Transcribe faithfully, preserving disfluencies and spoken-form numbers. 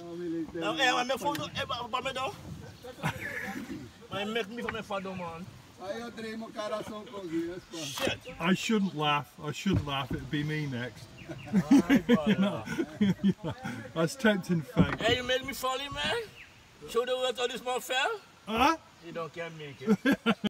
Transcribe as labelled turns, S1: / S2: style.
S1: Não, é, mas meu fundo é para me dar. Mas make me for my father, man. Shit.
S2: I shouldn't laugh. I shouldn't laugh. It'd be me next. You know? That's tempting fate.
S1: Hey, you made me fall in, man. Show the world how this man fell.
S2: Huh?
S1: You don't can make it.